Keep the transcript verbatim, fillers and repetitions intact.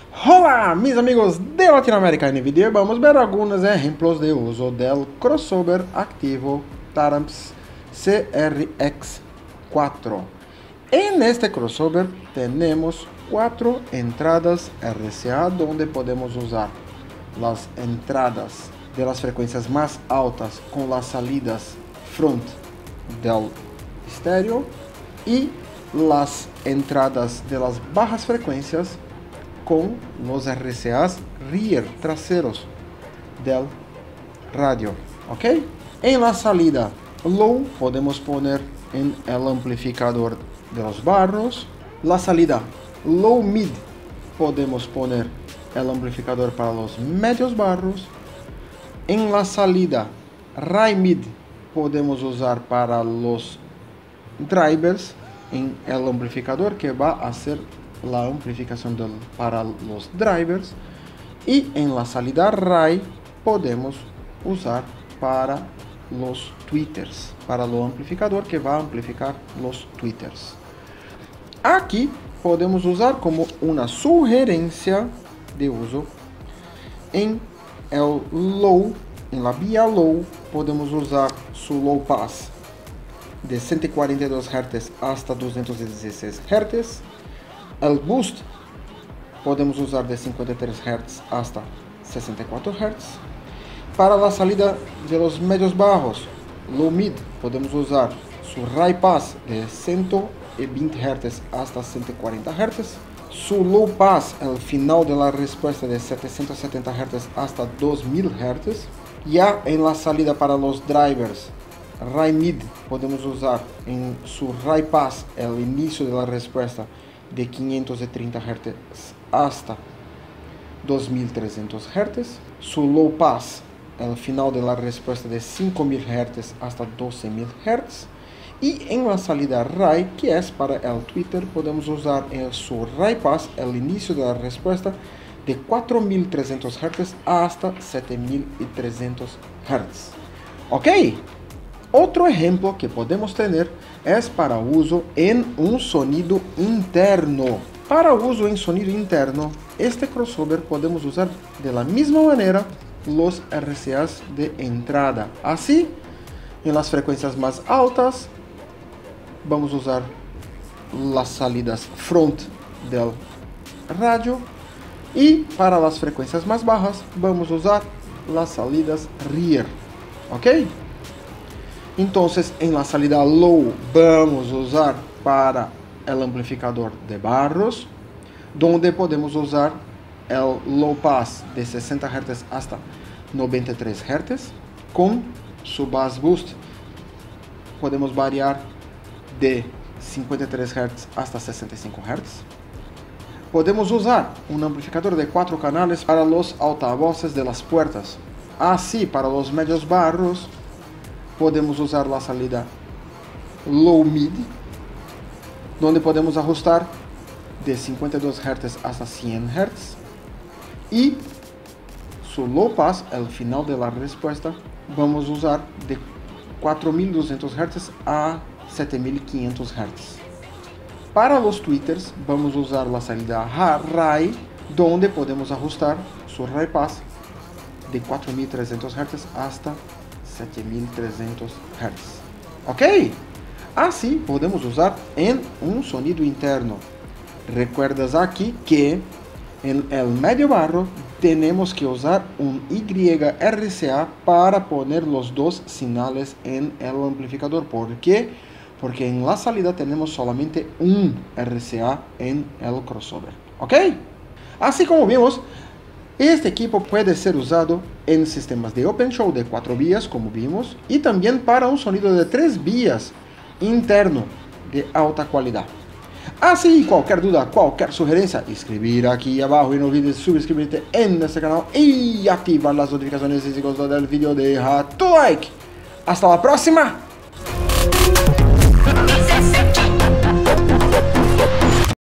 Olá, mis amigos de Latinoamérica. En el video vamos a ver algunos ejemplos de uso del crossover activo Taramps C R X cuatro. En este crossover tenemos cuatro entradas R C A donde podemos usar las entradas de las frecuencias más altas con las salidas front del estéreo y las entradas de las bajas frecuencias con los R C As rear, traseros del radio, ¿ok? En la salida low podemos poner en el amplificador de los barros. La salida low mid podemos poner el amplificador para los medios barros. En la salida high mid podemos usar para los drivers en el amplificador que va a hacer la amplificación del, para los drivers, y en la salida RAI podemos usar para los tweeters, para el amplificador que va a amplificar los tweeters. Aquí podemos usar como una sugerencia de uso en el low, en la vía low podemos usar su low pass de ciento cuarenta y dos hertz hasta doscientos dieciséis hertz. El boost podemos usar de cincuenta y tres hertz hasta sesenta y cuatro hertz. Para la salida de los medios bajos, low mid, podemos usar su high pass de ciento veinte hertz hasta ciento cuarenta hertz. Su low pass, el final de la respuesta, de setecientos setenta hertz hasta dos mil hertz. Ya en la salida para los drivers, high mid, podemos usar en su high pass el inicio de la respuesta de quinientos treinta hertz hasta dos mil trescientos hertz. Su low pass, el final de la respuesta de cinco mil hertz hasta doce mil hertz. Y en la salida RAI, que es para el tweeter, podemos usar en su RAI pass el inicio de la respuesta de cuatro mil trescientos hertz hasta siete mil trescientos hertz. ¿Ok? Otro ejemplo que podemos tener es para uso en un sonido interno. Para uso en sonido interno, este crossover podemos usar de la misma manera los R C As de entrada. Así, en las frecuencias más altas, vamos a usar las salidas front del radio, y para las frecuencias más bajas, vamos a usar las salidas rear. ¿Ok? Entonces, en la salida low vamos a usar para el amplificador de barros, donde podemos usar el low pass de sesenta hertz hasta noventa y tres hertz. Con su bass boost podemos variar de cincuenta y tres hertz hasta sesenta y cinco hertz. Podemos usar un amplificador de cuatro canales para los altavoces de las puertas. Así, para los medios barros podemos usar la salida low mid, donde podemos ajustar de cincuenta y dos hertz hasta cien hertz, y su low pass, el final de la respuesta, vamos a usar de cuatro mil doscientos hertz a siete mil quinientos hertz. Para los tweeters vamos a usar la salida RAI, donde podemos ajustar su RAI pass de cuatro mil trescientos hertz hasta siete mil trescientos hertz. ¿Ok? Así podemos usar en un sonido interno. Recuerdas aquí que en el medio barro tenemos que usar un Y R C A para poner los dos señales en el amplificador. ¿Por qué? Porque en la salida tenemos solamente un R C A en el crossover. ¿Ok? Así como vimos, este equipo puede ser usado en sistemas de OpenShow de cuatro vías, como vimos, y también para un sonido de tres vías interno de alta calidad. Así, cualquier duda, cualquier sugerencia, escribir aquí abajo, y no olvides suscribirte en este canal y activar las notificaciones. Si te gustó del video, deja tu like. Hasta la próxima.